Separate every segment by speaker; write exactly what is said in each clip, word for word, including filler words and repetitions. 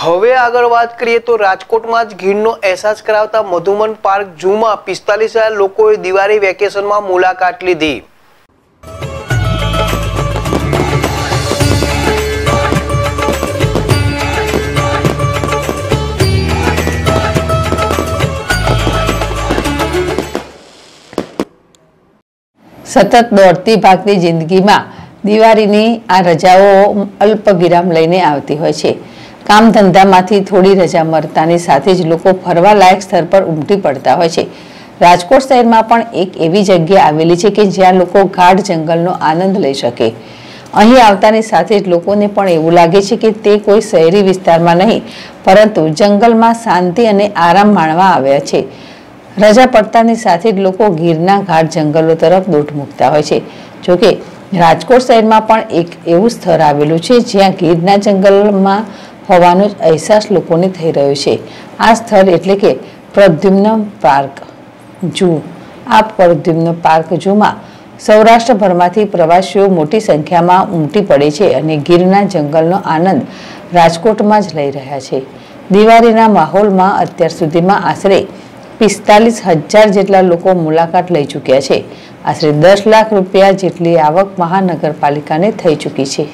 Speaker 1: હવે આગળ વાત કરીએ તો રાજકોટમાં જ ગીરનો અહેસાસ કરાવતા મધુમન પાર્ક ઝૂમાં પિસ્તાલીસ હજાર લોકોએ દિવાળી વેકેશનમાં મુલાકાત લીધી।
Speaker 2: સતત દોડતી ભાગતી જિંદગીમાં દિવાળીની આ રજાઓ અલ્પ વિરામ લઈને આવતી હોય છે। કામ ધંધામાંથી થોડી રજા મળતાની સાથે જ લોકો ફરવા લાયક સ્થળ પર ઉમટી પડતા હોય છે। રાજકોટ શહેરમાં પણ એક એવી જગ્યા આવેલી છે કે જ્યાં લોકો ગાઢ જંગલનો આનંદ લઈ શકે। અહીં આવતાની સાથે જ લોકોને પણ એવું લાગે છે કે તે કોઈ શહેરી વિસ્તારમાં નહીં પરંતુ જંગલમાં શાંતિ અને આરામ માણવા આવ્યા છે। રજા પડતાની સાથે જ લોકો ગીરના ઘાટ જંગલો તરફ દોટ મૂકતા હોય છે। જોકે રાજકોટ શહેરમાં પણ એક એવું સ્થળ આવેલું છે જ્યાં ગીરના જંગલમાં હોવાનો જ અહેસાસ લોકોને થઈ રહ્યો છે। આ સ્થળ એટલે કે પ્રદ્યુમ્ન પાર્ક ઝૂ। આ પ્રદ્યુમ્ન પાર્ક ઝૂમાં સૌરાષ્ટ્રભરમાંથી પ્રવાસીઓ મોટી સંખ્યામાં ઉમટી પડે છે અને ગીરના જંગલનો આનંદ રાજકોટમાં જ લઈ રહ્યા છે। દિવાળીના માહોલમાં અત્યાર સુધીમાં આશરે પિસ્તાલીસ હજાર જેટલા લોકો મુલાકાત લઈ ચૂક્યા છે। આશરે દસ લાખ રૂપિયા જેટલી આવક મહાનગરપાલિકાને થઈ ચૂકી છે।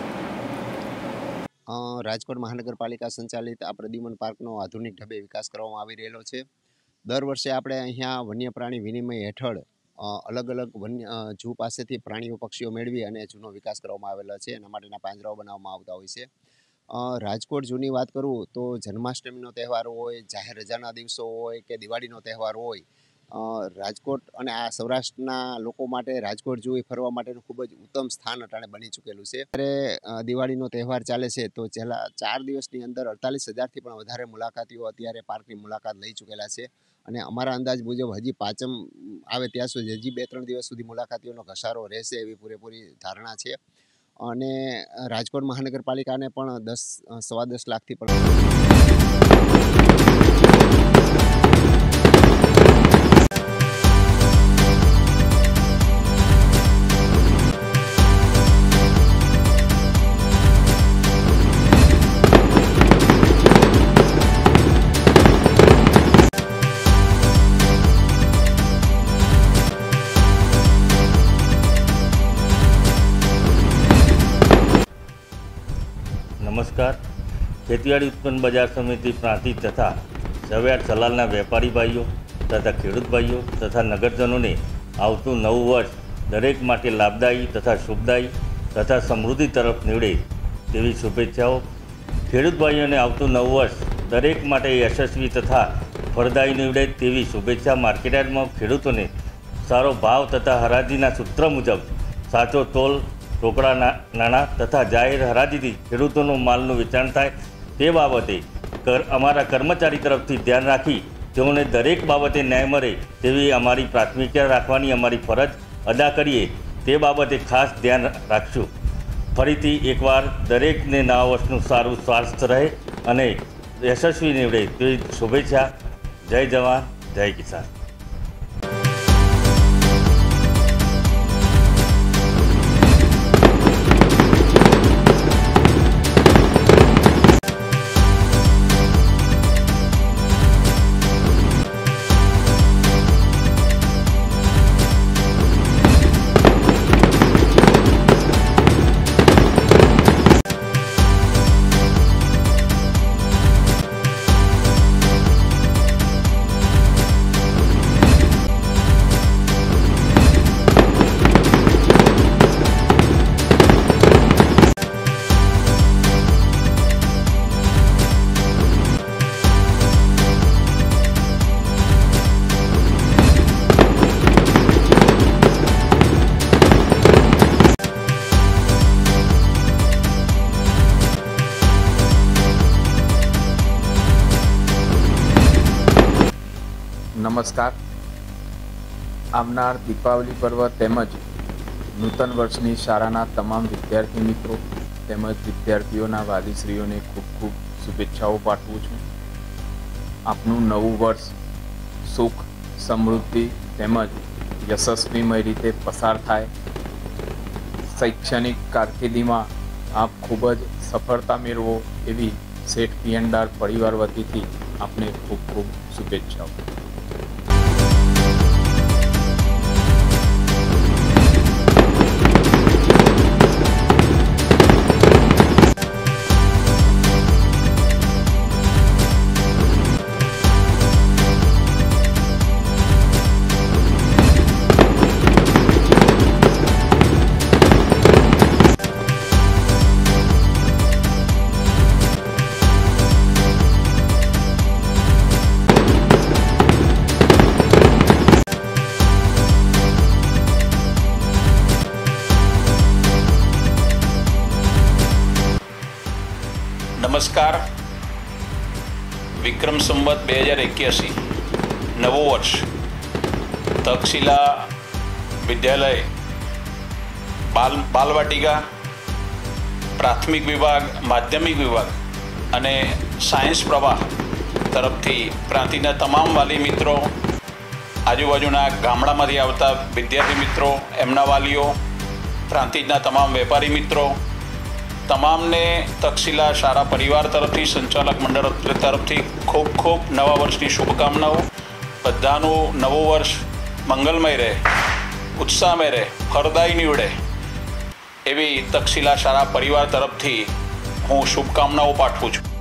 Speaker 3: રાજકોટ મહાનગરપાલિકા સંચાલિત આ પ્રદ્યુમ્ન પાર્કનો આધુનિક ઢબે વિકાસ કરવામાં આવી રહેલો છે। દર વર્ષે આપણે અહીંયા વન્ય પ્રાણી વિનિમય હેઠળ અલગ અલગ વન્ય ઝૂ પાસેથી પ્રાણીઓ પક્ષીઓ મેળવી અને ઝૂનો વિકાસ કરવામાં આવેલો છે। એના માટેના પાંજરાઓ બનાવવામાં આવતા હોય છે। રાજકોટ ઝૂની વાત કરું તો જન્માષ્ટમીનો તહેવાર હોય, જાહેર રજાના દિવસો હોય કે દિવાળીનો તહેવાર હોય, રાજકોટ અને આ સૌરાષ્ટ્રના લોકો માટે રાજકોટ ઝૂ ફરવા માટેનું ખૂબ જ ઉત્તમ સ્થાન અટાણે બની ચૂકેલું છે। ત્યારે દિવાળીનો તહેવાર ચાલે છે તો છેલ્લા ચાર દિવસની અંદર અડતાલીસ હજારથી પણ વધારે મુલાકાતીઓ અત્યારે પાર્કની મુલાકાત લઈ ચૂકેલા છે અને અમારા અંદાજ મુજબ હજી પાંચમ આવે ત્યાં સુધી હજી બે ત્રણ દિવસ સુધી મુલાકાતીઓનો ઘસારો રહેશે એવી પૂરેપૂરી ધારણા છે। અને રાજકોટ મહાનગરપાલિકાને પણ દસ સવા દસ લાખથી પણ
Speaker 4: नमस्कार। खेतीवाड़ी उत्पन्न बाजार समिति प्रांतिज तथा सव्याट सलालना वेपारी भाईओ तथा खेडूत भाईओ तथा नगरजनों ने आवतु नव वर्ष दरेक माटे लाभदायी तथा शुभदायी तथा समृद्धि तरफ निवड़े तेवी शुभेच्छाओं। खेडूत भाईओ ने आवतु नव वर्ष दरेक माटे यशस्वी तथा फलदायी निवड़े तेवी शुभेच्छा। मार्केटयार्ड में खेडूतों ने सारो भाव तथा हराजीना सूत्र मुजब साचो तोल रोकड़ा नाणा तथा जाहिर हराजीथी खेडूतोनो मालनुं वेचाण थाय ते बाबते कर अमारा कर्मचारी तरफथी ध्यान राखी तेओने दरेक बाबते न्याय मळे तेवी अमारी प्राथमिकता राखवानी अमारी फरज अदा करीए ते बाबते खास ध्यान राखशुं। फरीथी एकवार दरेकने नवा वर्षनुं सारुं स्वास्थ्य रहे अने यशस्वी निवडे तेवी शुभेच्छा। जय जवान जय किसान।
Speaker 5: नमस्कार। आवनार दीपावली पर्व तेमज नूतन वर्षनी शाळाना तमाम विद्यार्थी मित्रों तेमज विद्यार्थीओना वालीश्रीओने खूब खूब शुभेच्छाओं पाठवुं छुं। आपनुं नवुं वर्ष सुख समृद्धि तेमज यशस्वीमय रीते पसार थाय। शैक्षणिक कारकिर्दीमां आप खूब ज सफलता मेळवो एवी શેઠ પિયનદાર પરિવાર વતીથી આપને ખૂબ ખૂબ શુભેચ્છાઓ.
Speaker 6: નમસ્કાર. વિક્રમ સંવત બે હજાર એક્યાસી નવું વર્ષ તક્ષશિલા વિદ્યાલય બાલ બાલવાટિકા પ્રાથમિક વિભાગ, માધ્યમિક વિભાગ અને સાયન્સ પ્રવાહ તરફથી પ્રાંતિના તમામ વાલી મિત્રો, આજુબાજુના ગામડામાંથી આવતા વિદ્યાર્થી મિત્રો, એમના વાલીઓ, પ્રાંતિજના તમામ વેપારી મિત્રો, તમામને તક્ષશિલા શાળા પરિવાર તરફથી, સંચાલક મંડળ તરફથી ખૂબ ખૂબ નવા વર્ષની શુભકામનાઓ. બધાનું નવું વર્ષ મંગલમય રહે, ઉત્સાહમય રહે, ફળદાયી નીવડે એવી તક્ષશિલા શાળા પરિવાર તરફથી હું શુભકામનાઓ પાઠવું છું.